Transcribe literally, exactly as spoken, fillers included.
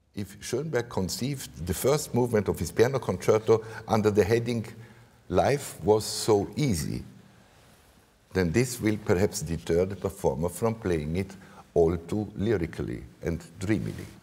If Schoenberg conceived the first movement of his piano concerto under the heading "Life was so easy," then this will perhaps deter the performer from playing it all too lyrically and dreamily.